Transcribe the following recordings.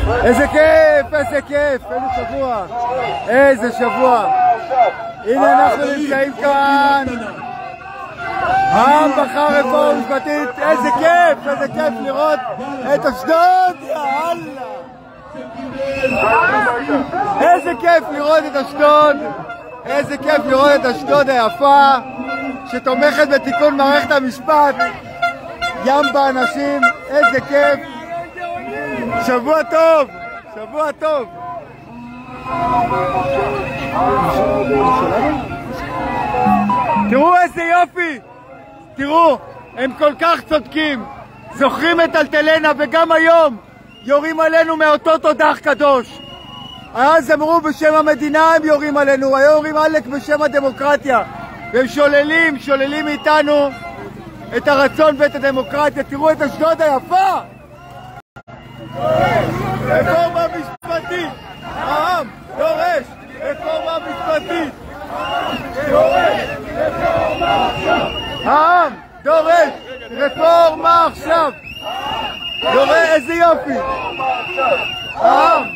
איזה כיף, איזה כיף, איזה שבוע, איזה שבוע. הנה אנחנו נמצאים כאן, העם בחר רפורמה משפטית, איזה כיף לראות את אשדוד, יאללה. איזה כיף לראות את אשדוד, איזה כיף לראות את אשדוד היפה, שתומכת בתיקון מערכת המשפט, ים באנשים, איזה כיף. שבוע טוב, שבוע טוב. תראו איזה יופי, תראו, הם כל כך צודקים. זוכרים את אלטלנה, וגם היום יורים עלינו מאותו תודח קדוש. אז אמרו בשם המדינה הם יורים עלינו, היום יורים עלק בשם הדמוקרטיה, והם שוללים מאיתנו את הרצון ואת הדמוקרטיה. תראו את אשדוד היפה. רפורמה משפטית, העם דורש רפורמה משפטית, העם דורש רפורמה עכשיו. איזה יופי, העם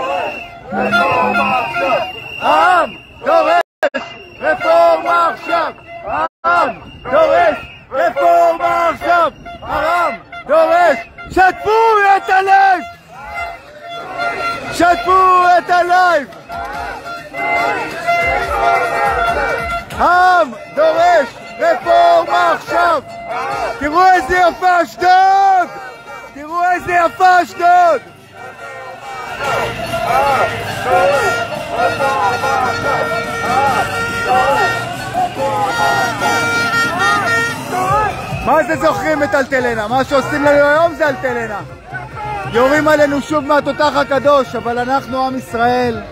דורש רפורמה עכשיו, העם דורש רפורמה עכשיו, העם דורש. שתפו את הלייב! שתפו את הלייב! העם דורש רפורמה עכשיו! תראו איזה יפה אשדוד! תראו איזה יפה אשדוד! מה זה זוכרים את אלטלנה? מה שעושים לנו היום זה אלטלנה. יורים עלינו שוב מהתותח הקדוש, אבל אנחנו עם ישראל.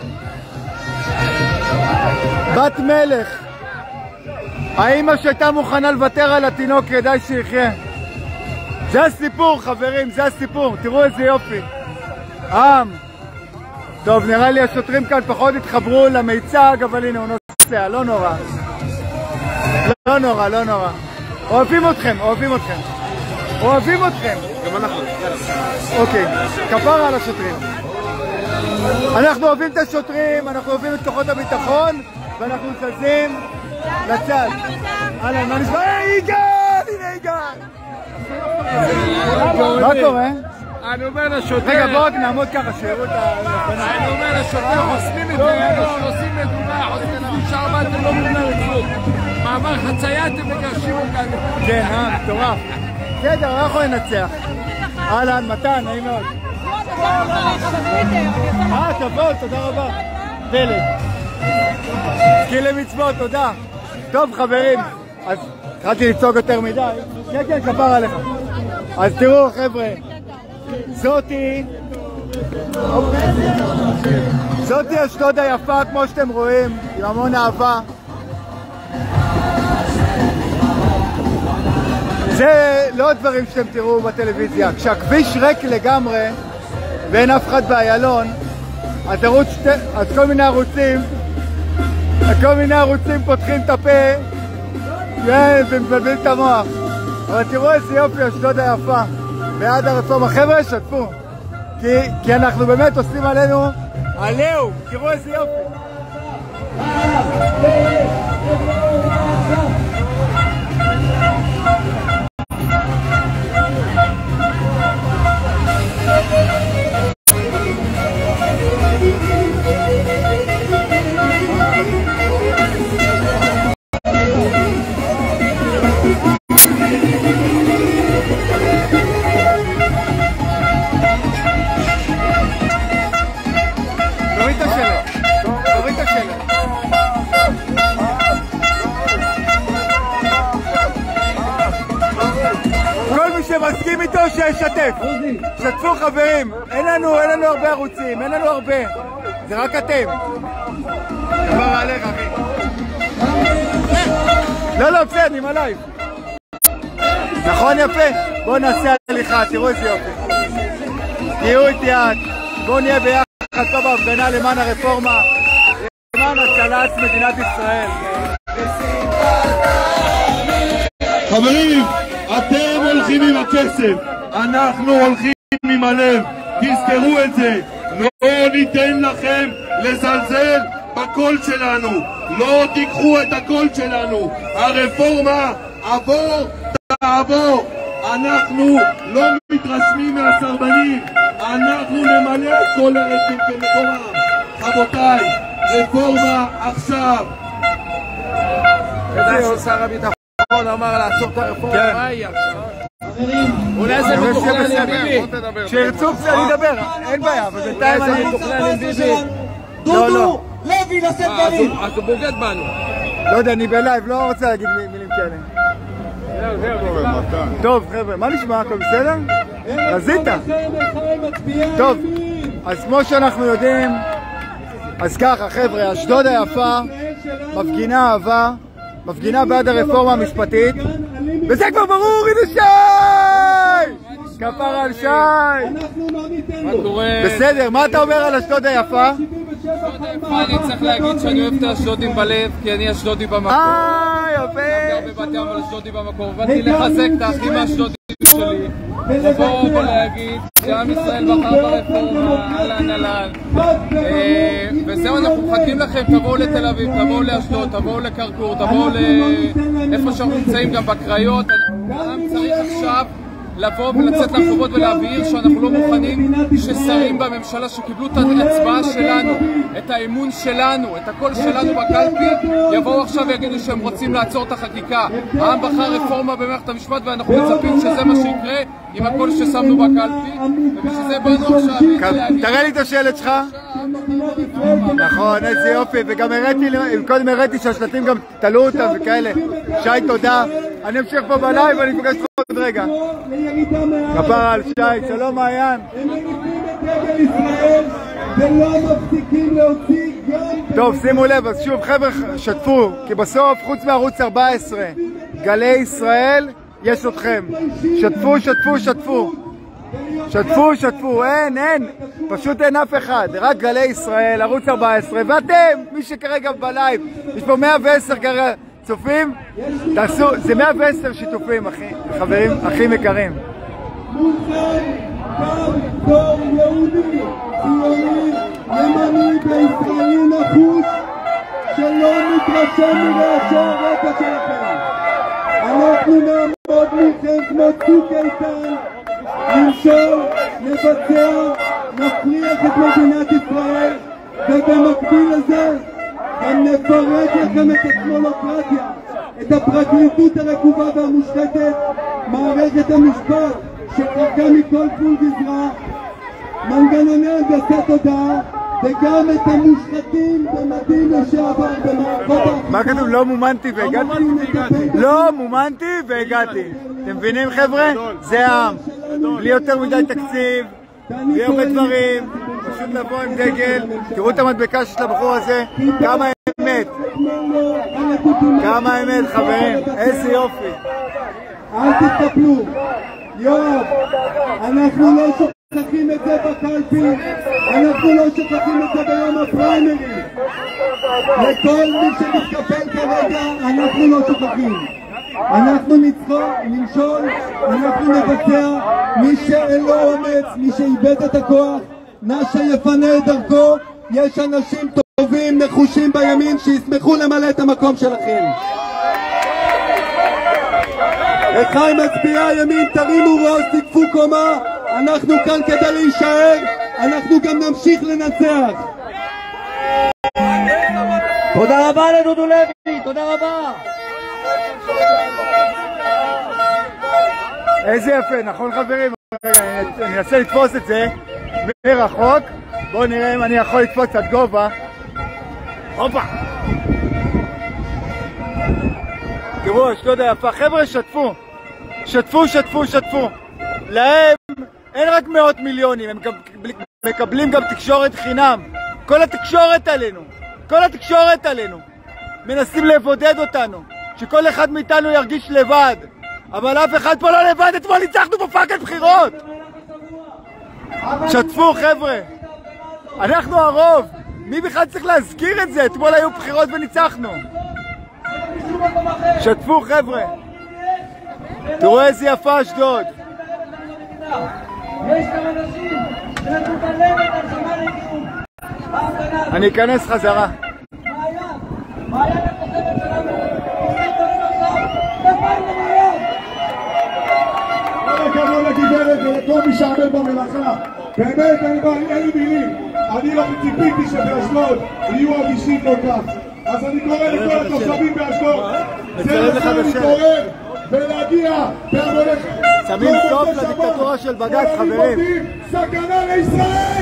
בת מלך. האמא שהייתה מוכנה לוותר על התינוק כדאי שיחיה. זה הסיפור חברים, זה הסיפור. תראו איזה יופי. עם. טוב, נראה לי השוטרים כאן פחות התחברו למיצג, אבל הנה הוא נוסע, לא נורא. לא נורא, לא נורא. אוהבים אתכם, אוהבים אתכם. אוהבים אתכם. גם אנחנו. אוקיי, כפרה על השוטרים. אנחנו אוהבים את השוטרים, אנחנו אוהבים את כוחות הביטחון, ואנחנו זזים לצד. אהלן, מה נשמע? יגאל! הנה יגאל! מה קורה? אני אומר לשוטר... רגע, בואו רק נעמוד ככה, שיראו את הפנה. אני אומר לשוטר, חוסמים את זה, עושים מדומה, חוסמים את זה, שער אתם לא מובנה לכלום. מעבר חצייה אתם מגרשים אותנו. כן, מטורף. בסדר, לא יכול לנצח. אהלן, מתן, נעים מאוד. כבוד, תודה רבה. פלד. סקיל למצוות, תודה. טוב חברים, אז התחלתי לצעוק יותר מדי. כן, כן, כפר עליך. אז תראו חבר'ה, זאתי אשדוד היפה כמו שאתם רואים, עם המון אהבה. זה לא הדברים שאתם תראו בטלוויזיה. כשהכביש ריק לגמרי ואין אף אחד באיילון, אז כל מיני ערוצים פותחים את הפה ומבלבלים את המוח. אבל תראו איזה יופי אשדוד היפה. בעד הרפורמה. חבר'ה, שתפו. כי אנחנו באמת עושים עלינו עליהו. תראו איזה יופי. שמסכים איתו שישתף. שתפו חברים, אין לנו הרבה ערוצים, אין לנו הרבה, זה רק אתם. דבר עליך אחי. לא, בסדר, אני מלייב. נכון יפה? בואו נעשה הליכה, תראו איזה יופי. תהיו איתי עד, בואו נהיה ביחד פה בהפגנה למען הרפורמה, למען הצלת מדינת ישראל. חברים, אתם הולכים עם הכסף, אנחנו הולכים עם הלב. תזכרו את זה. לא ניתן לכם לזלזל בקול שלנו, לא תיקחו את הקול שלנו. הרפורמה עבור תעבור. אנחנו לא מתרשמים מהסרבנים, אנחנו נמלא את כל הרצים כמקומם. רבותיי, רפורמה עכשיו. איזה שר הביטחון אמר לעצור את הרפורמה, מה יהיה עכשיו? אולי זה מתוכנן עם ביבי. כשירצו קצת לדבר, אין בעיה, אבל בינתיים אולי זה מתוכנן עם ביבי. דודו לוי לשאת דברים. אז הוא בוגד בנו. לא יודע, אני בלייב, לא רוצה להגיד מילים כאלה. טוב חבר'ה, מה נשמע? הכל בסדר? רזית? טוב, אז כמו שאנחנו יודעים, אז ככה חבר'ה, אשדוד היפה מפגינה אהבה, מפגינה בעד הרפורמה המשפטית, וזה כבר ברור, הנה שי! כפרה על שי! בסדר, מה אתה אומר על אשדוד היפה? אשדוד היפה, אני צריך להגיד שאני אוהב את האשדודים בלב, כי אני אשדודי במקור. יפה! אני גר בבת ים אבל אשדודי במקור, באתי לחזק את האחים האשדודים שלי, לבוא ולהגיד שעם ישראל בחר ברפורמה, אהלן אהלן, וזהו, אנחנו מחכים לכם, תבואו לתל אביב, תבואו לאשדוד, תבואו לקרקור, תבואו לאיפה שאנחנו נמצאים, גם בקריות. העם צריך עכשיו לבוא ולצאת לרחובות ולהבהיר שאנחנו לא מוכנים ששרים בממשלה שקיבלו את ההצבעה שלנו, את האמון שלנו, את הקול שלנו בקלפי, יבואו עכשיו ויגידו שהם רוצים לעצור את החקיקה. העם בחר רפורמה במערכת המשפט ואנחנו מצפים שזה מה שיקרה עם הקול ששמנו בקלפי, ובשביל זה באנו עכשיו להגיד... תראה לי את השלט שלך. נכון, איזה יופי, וגם קודם הראיתי שהשלטים גם תלו אותם וכאלה. שי, תודה. אני אמשיך פה בלייב ואני אפגש אותך עוד רגע. כפרה על שי, שלום מעיין. טוב, שימו לב, אז שוב חבר'ה, שתפו, כי בסוף חוץ מערוץ 14 גלי ישראל יש אתכם. שתפו, שתפו, שתפו. שתפו, שתפו, אין, פשוט אין אף אחד, רק גלי ישראל, ערוץ 14, ואתם, מי שכרגע בלייב, יש פה 110 כרגע צופים, תעשו, זה 110 שיתופים, חברים, אחים יקרים. יהודי, ציוני, ימני וישראלי נחוש, שלא מתרשם מרעשי הרקע שלכם. אנחנו נעמוד מולכם כמו צוק איתן, למשול, לבצע, נפריח את מדינת ישראל, ובמקביל לזה גם נפרק לכם את הטכנולוקרטיה, את הפרקליטות הרקובה והמושחתת, מערכת המשפט שחרקה מכל גבול גזרה, מנגנוני הנדסת תודעה, וגם את המושחתים במדים לשעבר במערכות. מה כתוב? לא מומנתי והגעתי? לא מומנתי והגעתי. אתם מבינים חבר'ה? זה העם. בלי יותר מדי תקציב, בלי הרבה דברים, פשוט לבוא עם דגל. תראו את המדבקה של הבחור הזה, כמה אמת. כמה אמת חברים, איזה יופי. אל תתקפלו. יואב, אנחנו לא שוכחים את זה בקלפי, אנחנו לא שוכחים את זה ביום הפריימריז. לכל מי שמתקפל כרגע, אנחנו לא שוכחים. אנחנו נמשול, אנחנו נבצע. מי שאין לו אומץ, מי שאיבד את הכוח, נא שיפנה את דרכו. יש אנשים טובים, נחושים בימין, שישמחו למלא את המקום שלכם. לחיים מצביעי הימין, תרימו ראש, תקפו קומה. אנחנו כאן כדי להישאר, אנחנו גם נמשיך לנצח. תודה רבה לדודו לוי, תודה רבה. איזה יפה, נכון חברים? אני אנסה לתפוס את זה מרחוק. בואו נראה אם אני יכול לתפוס קצת גובה. הופה! תראו, אשדוד היפה. חבר'ה, שתפו. שתפו, שתפו, שתפו. להם אין רק מאות מיליונים, הם מקבלים גם תקשורת חינם. כל התקשורת עלינו. כל התקשורת עלינו. מנסים לבודד אותנו. שכל אחד מאיתנו ירגיש לבד. אבל אף אחד פה לא לבד, אתמול ניצחנו בפאקל בחירות. שתפו חבר'ה. אנחנו הרוב. מי בכלל צריך להזכיר את זה? אתמול היו בחירות וניצחנו. שתפו חבר'ה. תראו איזה יפה אשדוד. יש גם אנשים אני אכנס חזרה. כל הכבוד לגברת ולכל מי שעמד במלאכה. באמת, אין לי מילים. אני לא ציפיתי שבאשדוד יהיו אדישים כל כך. אז אני קורא לכל התושבים באשדוד. זה רוצה להתעורר ולהגיע בהמוניכם. שמים סוף לדיקטטורה של בג"ץ, חברים. סכנה לישראל!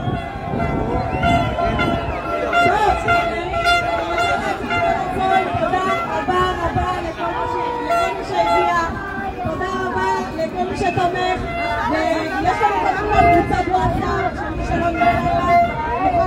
לכל מי שתומך, ויש לנו קודם כל קבוצת וואטסאפ שמי שלא נראה יכול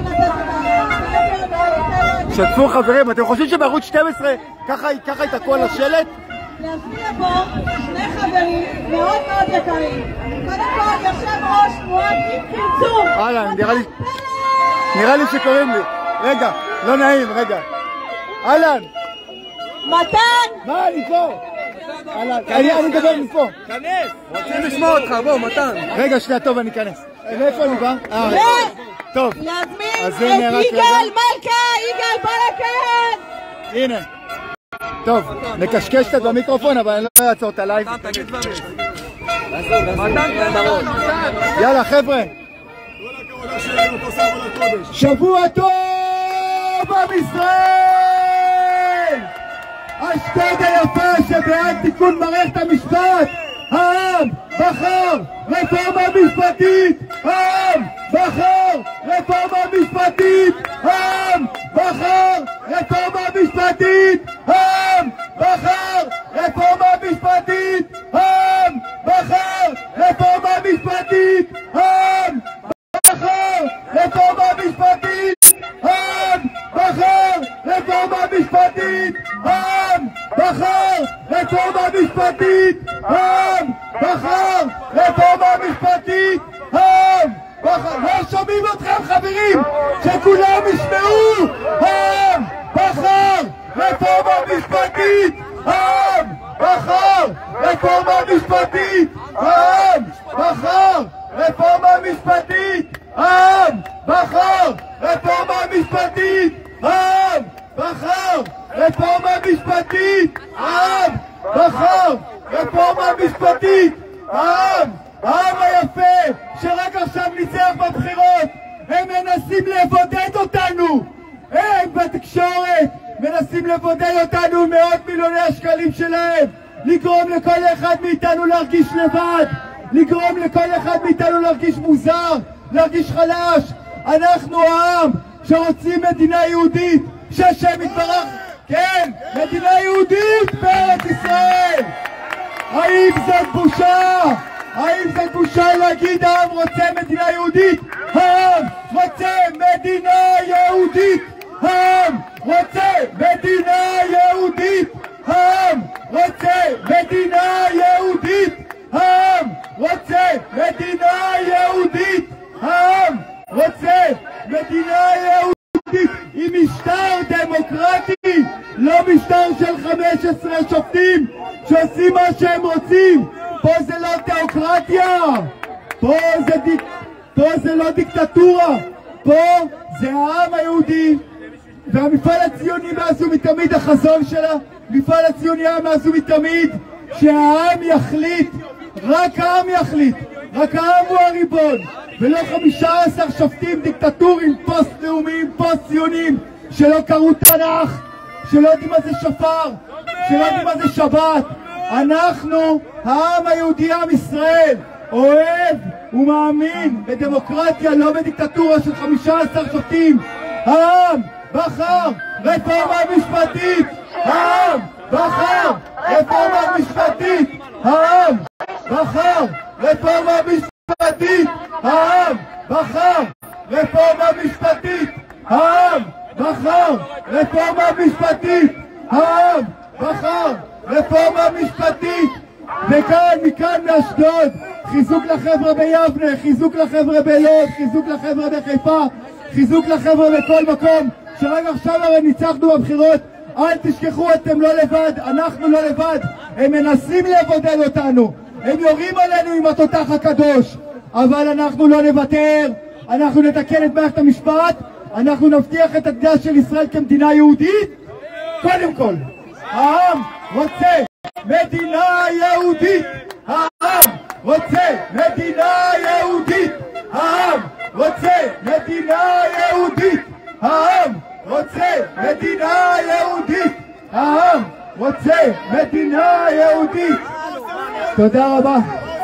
לתת שתפו חברים, אתם חושבים שבערוץ 12 ככה יתעקו על השלט? להזמין פה שני חברים מאוד מאוד יקרים. קודם כל יושב ראש תנועת אם תרצו. אהלן, נראה לי שקוראים לי. רגע, לא נעים, רגע. אהלן. מתן! מה, אני פה? אני מדבר מפה. כנס! רוצים לשמוע אותך, בוא, מתן. רגע, שנייה, טוב, אני אכנס. מאיפה אני בא? טוב. להזמין את יגאל מלכה! יגאל בוא לכאן! הנה. טוב, נקשקש קצת במיקרופון, אבל אני לא אעצור את הלייב. מתן, תגיד דברים. מתן, תדרות. יאללה, חבר'ה. שבוע טוב עם ישראל! אשדוד היפה שבעד תיקון מערכת המשפט! העם בחר רפורמה משפטית! העם בחר רפורמה משפטית! העם בחר רפורמה משפטית! העם בחר רפורמה משפטית! העם בחר רפורמה משפטית! העם בחר רפורמה משפטית! העם בחר רפורמה משפטית! העם בחר רפורמה משפטית! העם בחר רפורמה משפטית! העם בחר... לא שומעים אתכם חברים! שכולם ישמעו! העם בחר רפורמה משפטית! העם בחר רפורמה משפטית! העם בחר רפורמה משפטית! העם בחר רפורמה משפטית! העם בחר רפורמה משפטית! העם בחר רפורמה משפטית! העם היפה שרק עכשיו ניצח בבחירות, הם מנסים לבודד אותנו! הם בתקשורת מנסים לבודד אותנו עם מאות מיליוני השקלים שלהם, לגרום לכל אחד מאיתנו להרגיש לבד, לגרום לכל אחד מאיתנו להרגיש מוזר, להרגיש חלש. אנחנו העם שרוצים מדינה יהודית שהשם יתברך, כן, מדינה יהודית בארץ ישראל. האם זאת בושה? האם זאת בושה להגיד העם רוצה מדינה יהודית? העם רוצה מדינה יהודית! העם רוצה מדינה יהודית! העם רוצה מדינה יהודית! העם רוצה מדינה יהודית! העם רוצה מדינה יהודית עם משטר דמוקרטי, לא משטר של 15 שופטים שעושים מה שהם רוצים. פה זה לא תיאוקרטיה, פה זה לא דיקטטורה, פה זה העם היהודי והמפעל הציוני מאז ומתמיד. החזון שלה, מפעל הציוני היה מאז ומתמיד שהעם יחליט, רק העם יחליט, רק העם הוא הריבון, ולא 15 שופטים דיקטטורים פוסט-לאומיים, פוסט-ציוניים שלא קראו תנ"ך, שלא יודעים מה זה שופר, שלא יודעים מה זה שבת. אנחנו, העם היהודי, עם ישראל, אוהב ומאמין בדמוקרטיה, לא בדיקטטורה של 15 שופטים. העם בחר רפורמה משפטית! העם בחר רפורמה משפטית! העם בחר רפורמה משפטית! העם בחר רפורמה משפטית! העם בחר רפורמה משפטית! העם בחר רפורמה משפטית! וכאן, מכאן מאשדוד, חיזוק לחבר'ה ביבנה, חיזוק לחבר'ה בלוד, חיזוק לחבר'ה בחיפה, חיזוק לחבר'ה בכל מקום, שרק עכשיו הרי ניצחנו בבחירות. אל תשכחו, אתם לא לבד, אנחנו לא לבד. הם מנסים לבודד אותנו, הם יורים עלינו עם התותח הקדוש, אבל אנחנו לא נוותר, אנחנו נתקן את מערכת המשפט, אנחנו נבטיח את עתידה של ישראל כמדינה יהודית. קודם כל, העם רוצה מדינה יהודית, העם רוצה מדינה יהודית, העם רוצה מדינה יהודית, העם רוצה מדינה יהודית, העם רוצה מדינה יהודית. תודה רבה.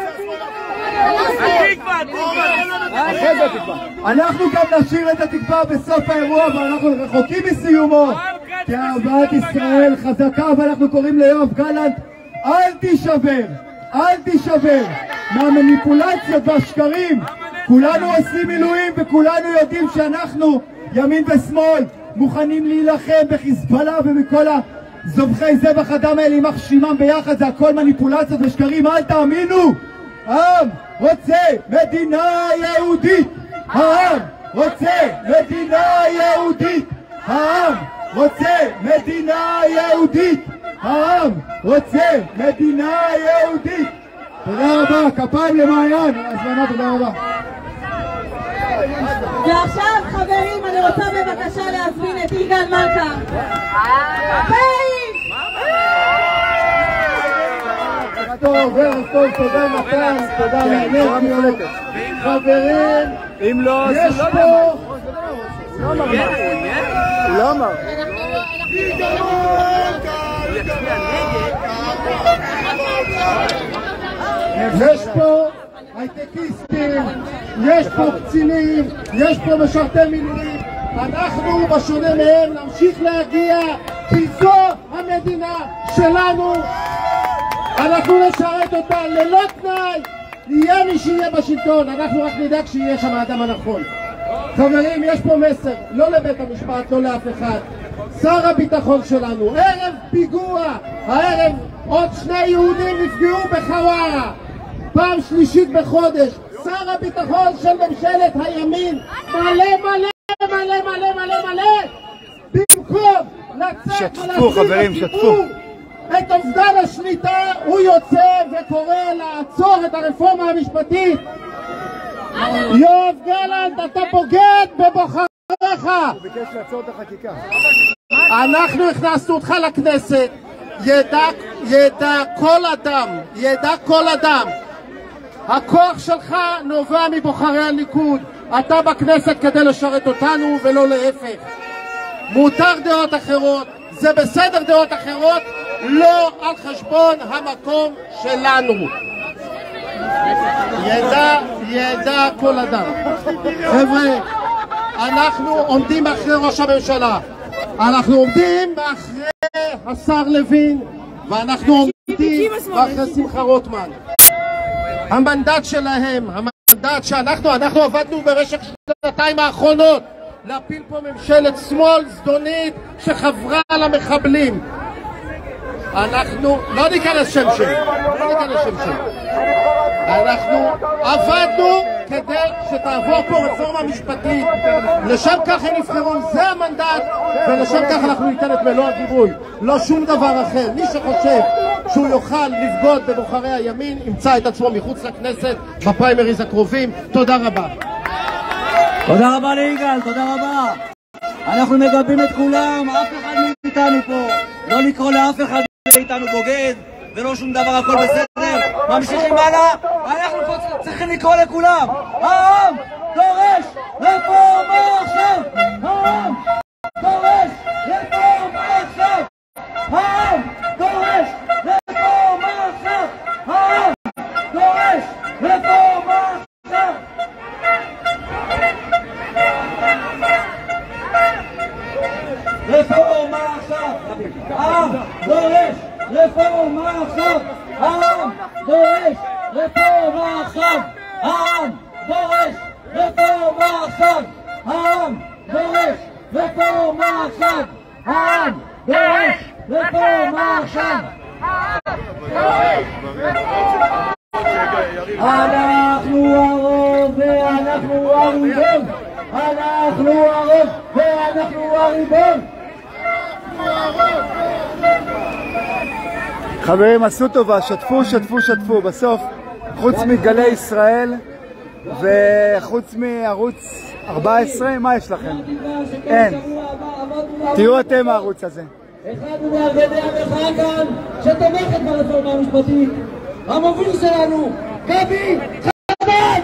אנחנו גם נשאיר את התקווה בסוף האירוע, ואנחנו רחוקים מסיומו, כי אהבת ישראל חזקה. ואנחנו קוראים ליואב גלנט, אל תישבר, אל תישבר מהמניפולציות והשקרים. כולנו עושים מילואים וכולנו יודעים שאנחנו ימין ושמאל מוכנים להילחם בחיזבאללה ובכל הזובחי זבח אדם האלה, יימח שמם ביחד. זה הכל מניפולציות ושקרים, אל תאמינו. העם רוצה מדינה יהודית, העם רוצה מדינה יהודית, העם רוצה מדינה יהודית, העם רוצה מדינה יהודית. תודה רבה, כפיים למעיין, הזמנה, תודה רבה. ועכשיו חברים, אני רוצה בבקשה להזמין את יגאל מלכה. טוב, תודה מתן, תודה לאנרגיות. חברים, אם לא, יש פה... הוא לא אמר. יש פה הייטקיסטים, יש פה קצינים, יש פה משרתי מילואים. אנחנו בשונה מהם נמשיך להגיע, כי זו המדינה שלנו. אנחנו נשרת אותה ללא תנאי. יהיה מי שיהיה בשלטון, אנחנו רק נדאג שיהיה שם האדם הנכון. חברים, יש פה מסר, לא לבית המשפט, לא לאף אחד. שר הביטחון שלנו, ערב פיגוע, הערב עוד 2 יהודים נפגעו בחווארה, פעם שלישית בחודש. שר הביטחון של ממשלת הימין מלא מלא מלא מלא מלא מלא, במקום לצאת ולהסביר לציבור את אובדן השליטה, הוא יוצא וקורא לעצור את הרפורמה המשפטית. יואב גלנט, אתה בוגד בבוחריך. הוא ביקש לעצור את החקיקה. אנחנו הכנסנו אותך לכנסת. ידע כל אדם, הכוח שלך נובע מבוחרי הליכוד. אתה בכנסת כדי לשרת אותנו ולא להפך. מותר דעות אחרות, זה בסדר דעות אחרות, לא על חשבון המקום שלנו. ידע כל אדם. חבר'ה, אנחנו עומדים מאחורי ראש הממשלה, אנחנו עומדים מאחורי השר לוין, ואנחנו עומדים מאחורי שמחה רוטמן. המנדט שלהם, המנדט שאנחנו עבדנו במשך 2 האחרונות להפיל פה ממשלת שמאל זדונית שחברה על המחבלים. אנחנו לא ניכנס שם. אנחנו עבדנו כדי שתעבור פה רפורמה משפטית. לשם כך הם נבחרו, זה המנדט, ולשם כך אנחנו ניתן את מלוא הגיבוי, לא שום דבר אחר. מי שחושב שהוא יוכל לבגוד בבוחרי הימין ימצא את עצמו מחוץ לכנסת בפריימריז הקרובים. תודה רבה. תודה רבה ליגאל, תודה רבה. אנחנו מגבים את כולם, אף אחד מאיתנו פה לא לקרוא לאף אחד מאיתנו בוגד ולא שום דבר, הכל בסדר. ממשיכים הלאה, אנחנו פה צריכים לקרוא לכולם. העם דורש רפורמה עכשיו, העם דורש רפורמה עכשיו, העם דורש רפורמה עכשיו, העם דורש רפורמה עכשיו. רפורמה עכשיו, העם דורש רפורמה עכשיו, העם דורש רפורמה עכשיו, העם דורש רפורמה עכשיו, העם דורש רפורמה עכשיו, העם דורש רפורמה עכשיו. אנחנו הרוב ואנחנו הריבון, אנחנו הרוב ואנחנו הריבון. חברים, עשו טובה, שתפו. בסוף, חוץ מגלי ישראל, וחוץ מערוץ 14, מה יש לכם? אין. תהיו אתם הערוץ הזה. אחד מארגני המחאה כאן שתומכת ברפורמה המשפטית, המוביל שלנו, גבי חב"ד!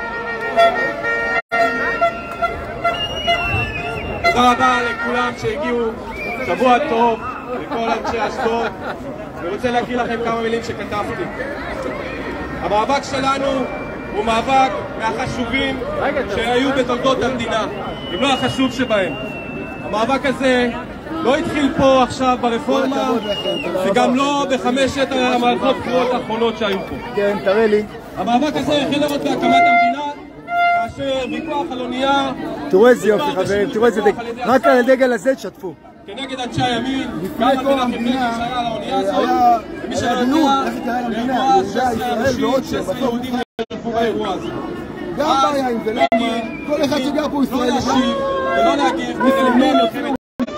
תודה רבה לכולם שהגיעו, שבוע טוב לכל אנשי אשדוד. אני רוצה להקריא לכם כמה מילים שכתבתי. המאבק שלנו הוא מאבק מהחשובים שהיו בתולדות המדינה, אם לא החשוב שבהם. המאבק הזה לא התחיל פה עכשיו ברפורמה, וגם לא בחמשת המערכות בחירות האחרונות שהיו פה. כן, תראה לי. המאבק הזה החל עוד בהקמת המדינה, כאשר ויכוח על אונייה... תראו איזה יופי חברים, תראו איזה דגל. רק על הדגל הזה תשתפו. כנגד אנשי הימין, גם על מנחם בגין שהיה על האונייה הזאת, ומי שלא יודע, לאירוע 16 אנשים, 16 יהודים נהרגו באירוע הזה. גם בעיה עם זה, למה? כל אחד שגר פה ישראל להשיב ולא להגיב כדי למנוע מלחמת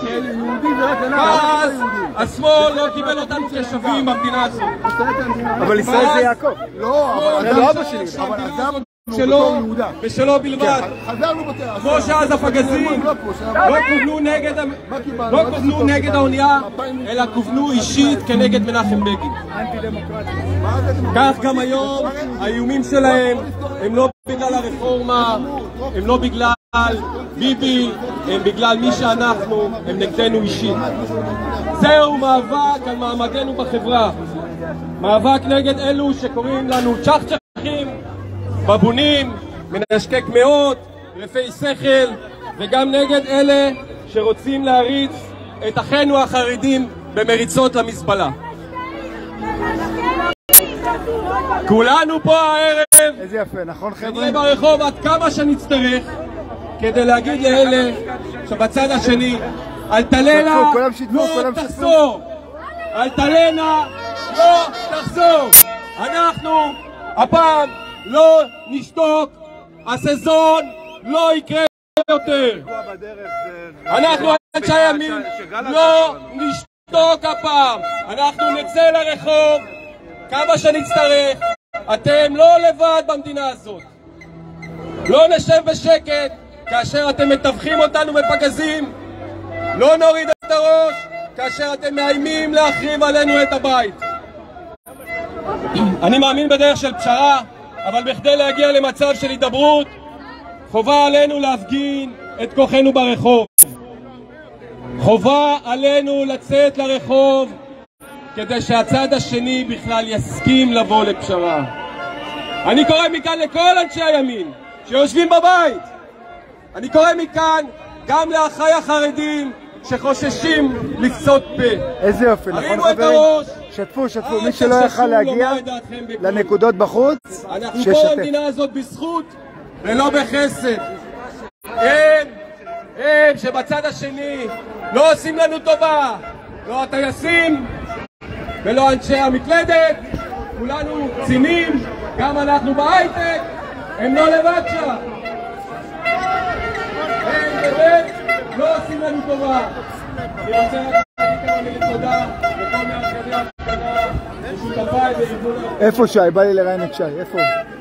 אז השמאל לא קיבל אותנו כשווים במדינה הזאת. אבל ישראל זה יעקב. לא, זה לא אבא שלי. אבל עזבנו שלו ושלו בלבד. חזרנו בתי הסוהר. כמו שאז הפגזים לא כוונו נגד האונייה, אלא כוונו אישית כנגד מנחם בגין. כך גם היום האיומים שלהם הם לא בגלל הרפורמה, הם לא בגלל ביבי, הם בגלל מי שאנחנו, הם נגדנו אישית. זהו מאבק על מעמדנו בחברה, מאבק נגד אלו שקוראים לנו צ'חצ'חים, בבונים, מנשקי קמעות, רפי שכל, וגם נגד אלה שרוצים להריץ את אחינו החרדים במריצות למזבלה. כולנו פה הערב, איזה יפה, נכון חבר'ה? נהיה ברחוב עד כמה שנצטרך כדי להגיד לאלה שבצד השני, אלטלנה לא תחזור, אלטלנה לא תחזור. אנחנו הפעם לא נשתוק, הסזון לא יקרה יותר. אנחנו אנשי הימין לא נשתוק הפעם, אנחנו נצא לרחוב כמה שנצטרך. אתם לא לבד במדינה הזאת. לא נשב בשקט כאשר אתם מתווכים אותנו בפגזים, לא נוריד את הראש כאשר אתם מאיימים להחריב עלינו את הבית. אני מאמין בדרך של פשרה, אבל בכדי להגיע למצב של הידברות, חובה עלינו להפגין את כוחנו ברחוב. חובה עלינו לצאת לרחוב כדי שהצד השני בכלל יסכים לבוא לפשרה. אני קורא מכאן לכל אנשי הימין שיושבים בבית. אני קורא מכאן גם לאחיי החרדים שחוששים לפצות פה. איזה יופי, נכון חברים? שתפו, מי שלא יכל להגיע לנקודות בחוץ, אנחנו פה במדינה הזאת בזכות ולא בחסד. הם שבצד השני לא עושים לנו טובה, לא הטייסים ולא אנשי המקלדת, כולנו קצינים, גם אנחנו בהייטק, הם לא לבד שם. הם באמת לא עושים לנו טובה. אני רוצה להגיד כמה מילים תודה לכל מארגני ההפגנה ושותפיי בארגון. איפה שי? בא לי לראיין את שי, איפה?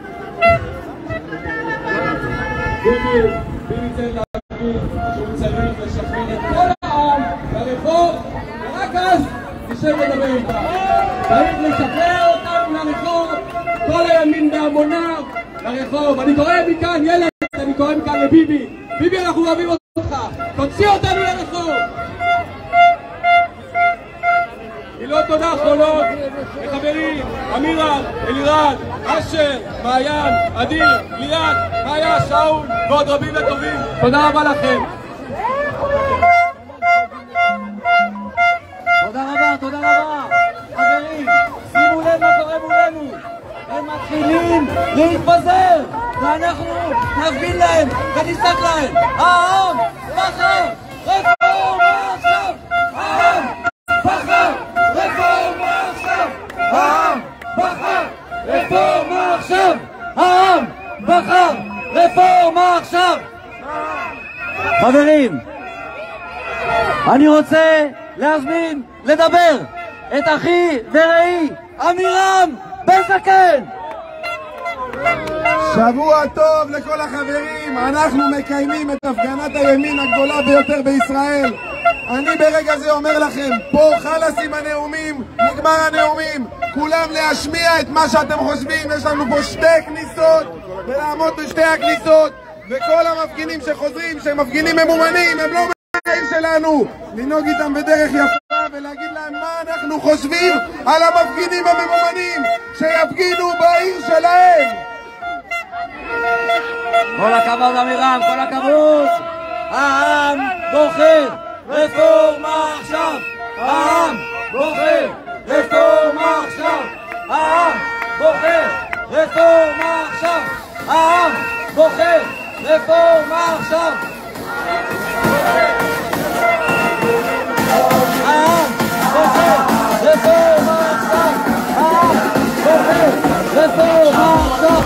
ביבי צריך להגיד שהוא צריך לשכנע את כל העם לרחוב, ורק אז נשב לדבר איתם. צריך לשכנע אותם לרחוב, כל הימין בהמוניו לרחוב. אני קורא מכאן, ילד, אני קורא מכאן לביבי. ביבי, אנחנו אוהבים אותך, תוציא אותנו לרחוב. מילות תודה אחרונות לחברים אמירם, אלירן, אשר, מעיין, אדיר, ליאת, מאיה, שאול ועוד רבים וטובים. תודה רבה לכם. תודה רבה. חברים, שימו לב מה קורה מולנו. הם מתחילים להתפזר, ואנחנו נפגין להם ונזעק להם. העם בחר רפורמה עכשיו! העם בחר רפורמה עכשיו! העם בחר רפורמה עכשיו! העם בחר רפורמה עכשיו! חברים, אני רוצה להזמין לדבר את אחי ורעי אמירם בן זקן. שבוע טוב לכל החברים. אנחנו מקיימים את הפגנת הימין הגדולה ביותר בישראל. אני ברגע זה אומר לכם, פה חלאס עם הנאומים, נגמר הנאומים. כולם להשמיע את מה שאתם חושבים. יש לנו פה 2 כניסות ולעמוד בשתי הכניסות, וכל המפגינים שחוזרים, שהם מפגינים ממומנים, הם לא בעיר שלנו, לנהוג איתם בדרך יפה ולהגיד להם מה אנחנו חושבים על המפגינים הממומנים שיפגינו בעיר שלהם. כל הכבוד אמירם, כל הכבוד. העם בוחר רפורמה עכשיו. העם בוחר רפורמה עכשיו. העם בוחר רפורמה עכשיו. העם בוחר רפורמה עכשיו. העם בוחר רפורמה עכשיו. העם בוחר רפורמה עכשיו.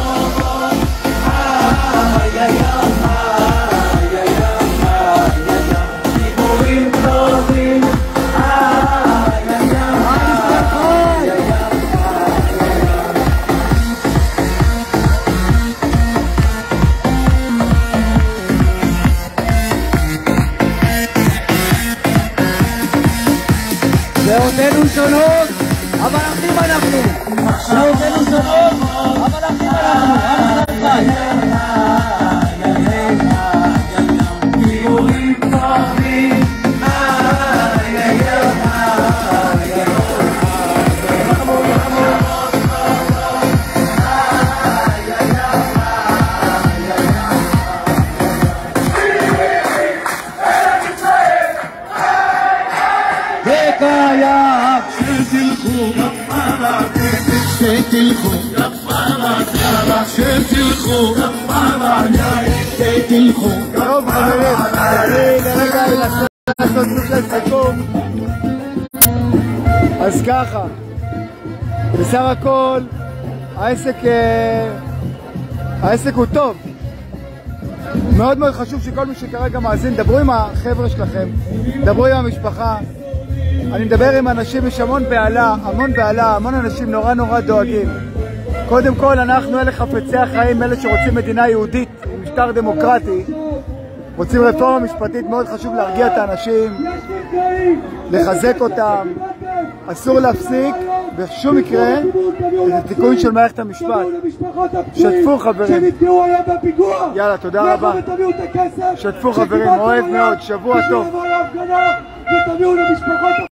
דעותינו שונות, אבל אחים אנחנו. דעותינו שונות, אבל אחים אנחנו. עם ישראל חי. גיבורים טובים. טוב חברים, אני לרגע אנסה לעשות סוג של סיכום. אז ככה, בסך הכל העסק הוא טוב. מאוד מאוד חשוב שכל מי שכרגע מאזין, דברו עם החבר'ה שלכם, דברו עם המשפחה. אני מדבר עם אנשים, יש המון בעלה, המון אנשים נורא דואגים. קודם כל, אנחנו אלה חפצי החיים, אלה שרוצים מדינה יהודית, משטר דמוקרטי, רוצים רפורמה משפטית. מאוד חשוב להרגיע את האנשים, לחזק אותם. אסור להפסיק בשום מקרה את התיקון של מערכת המשפט. שתפו חברים. יאללה, תודה רבה. שתפו חברים, אוהב מאוד, שבוע טוב.